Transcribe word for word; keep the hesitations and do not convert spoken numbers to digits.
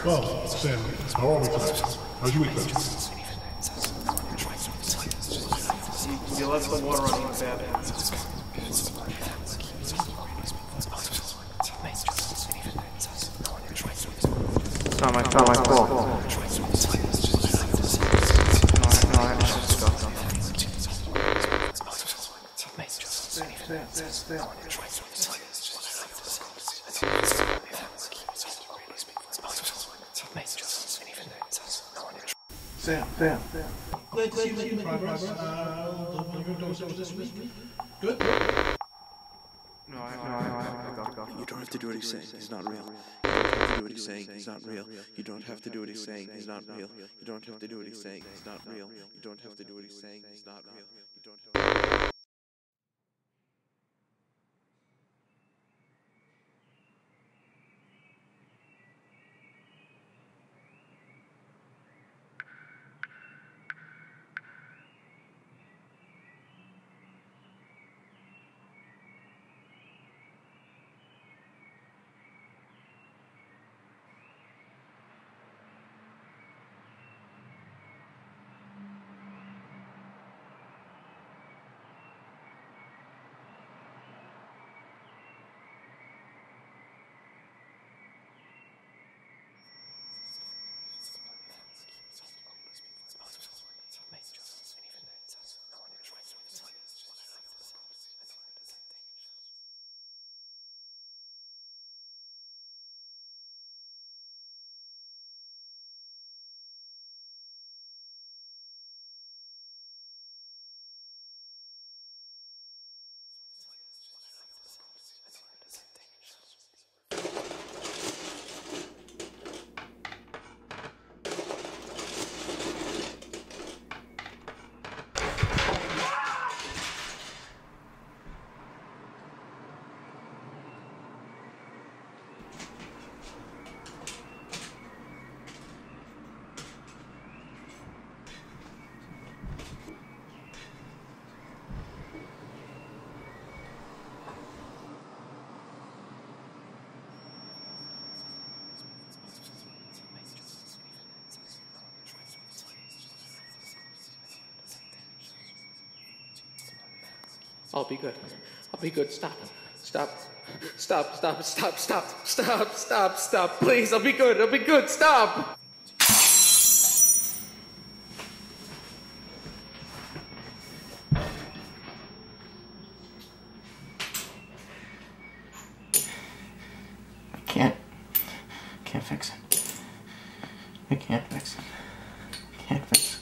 Well, Sam, how are we tonight? How's your week been? You left the water running with that. It's not my, it's not my fault. No, no, I just go. Sam, Sam, Sam. Let's see if we can progress. Uh, your dosage this week. Good? No, I, no, I, I, I go, go. You don't have to do what he's saying. He's not real. You don't have to do what he's saying. He's not real. You don't have to do what he's saying. He's not real. You don't have to do what he's saying. He's not real. You don't have to do what he's saying. He's not real. You don't have to. I'll be good. I'll be good. Stop. Stop. Stop. Stop. Stop. Stop. Stop. Stop. Stop. Please. I'll be good. I'll be good. Stop. I can't. I can't fix it. I can't fix it. I can't fix it.